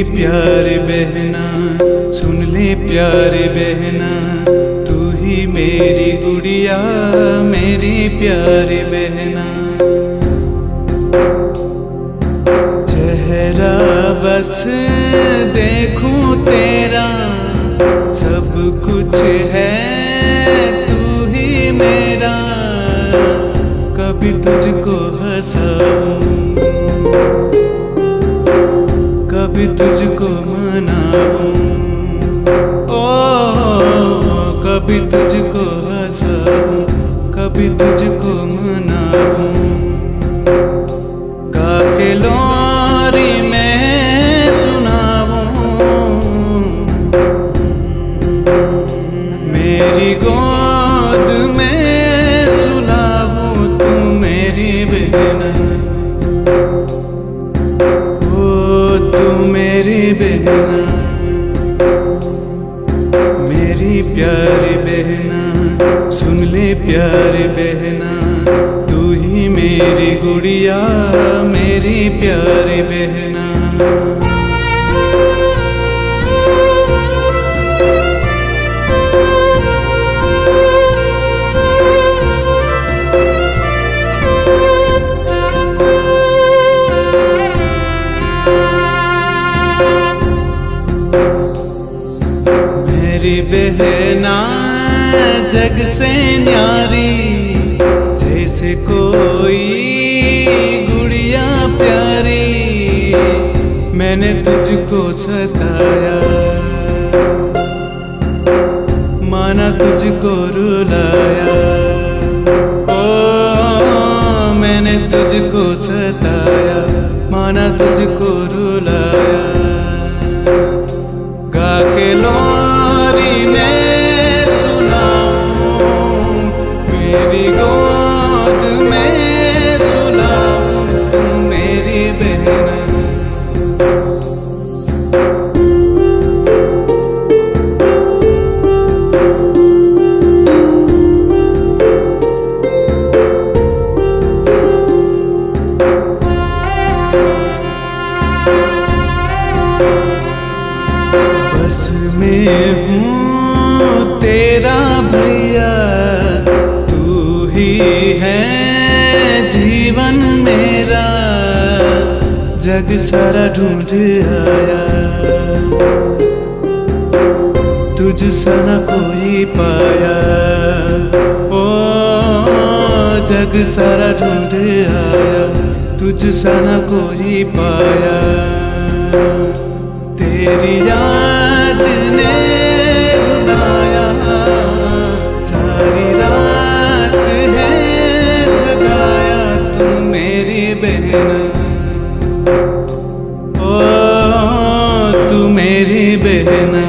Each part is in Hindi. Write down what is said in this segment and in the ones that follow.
प्यारी बहना, सुन ले प्यारी बहना, तू ही मेरी गुड़िया, मेरी प्यारी बहना। चेहरा बस देखूं तेरा, सब कुछ है तू ही मेरा। कभी तुझको हंसाऊं, कभी तुझको मनाऊं, ओ कभी तुझको हंसाऊं, कभी तुझको मनाऊं। गा के लोरी में सुनाऊं, मेरी गोद में सुलाऊं, तू मेरी बहना, मेरी बहना, मेरी प्यारी बहना, सुन ले प्यारी बहना, तू ही मेरी गुड़िया, मेरी प्यारी बहना। मेरी बहना जग से न्यारी, जैसे कोई गुड़िया प्यारी। मैंने तुझको सताया, माना तुझको रुलाया, ओ मैंने तुझको सताया, माना तुझको रुलाया। गा के लोरी में सुनाऊं, मेरी गोद में सुलाऊं, तू मेरी बहना। बस में हूँ तेरा भैया, तू ही है जीवन मेरा। जग सारा ढूंढ आया, तुझ सा न कोई पाया, ओ जग सारा ढूंढ आया, तुझ सा न कोई पाया। तेरी याद ने रुलाया, सारी रात है जगाया, तू मेरी बहना, ओ तू मेरी बहना,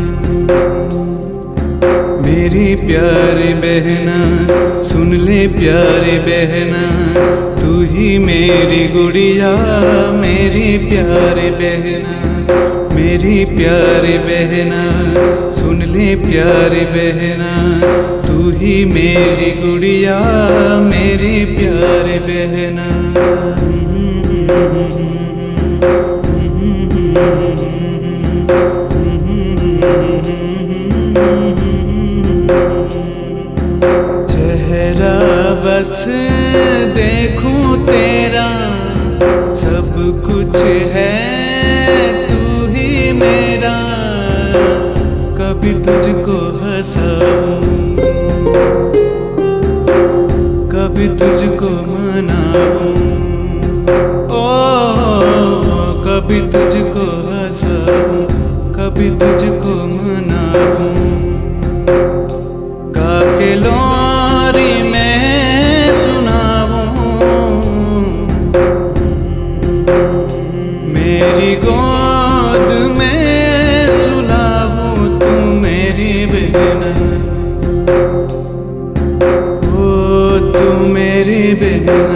मेरी प्यारी बहना, सुन ले प्यारी बहना, तू ही मेरी गुड़िया, मेरी प्यारी बहना। मेरी प्यारी बहना, सुन ले प्यारी बहना, तू ही मेरी गुड़िया, मेरी प्यारी बहना। चेहरा बस देखूं तेरा, सब कुछ है मेरा। कभी तुझको हंसाऊं, कभी तुझको मनाऊं, ओ कभी तुझको हंसाऊं, कभी तुझको मनाऊं। गा के लोरी में सुनाऊं, मेरी गोद में सुलाऊं, तू मेरी बहना, ओ तू मेरी बहना।